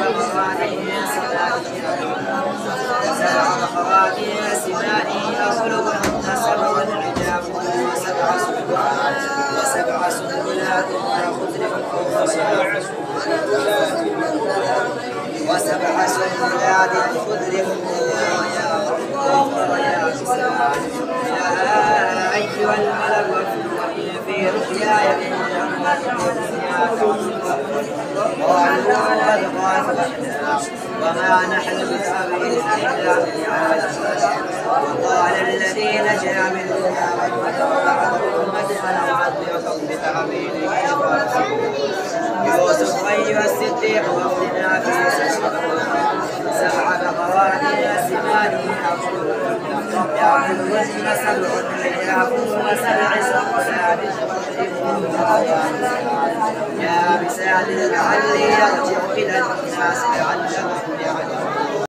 بقرات سمان يأكلهن سبع عجاف وسبع سنبلات خضر يا أيها الملك ائتوني في رؤياي قالوا قد غافلنا وما نحن بتأويل وقال الذي نجا منهما مدخل ربكم بتأويله يوسف أيها الصديق وافتنا في سبع بقرات سمان يأكلهن سبع عجاف وسبع سنبلات يا بسات لعلي يرجع إلى الناس لعلهم يعلمون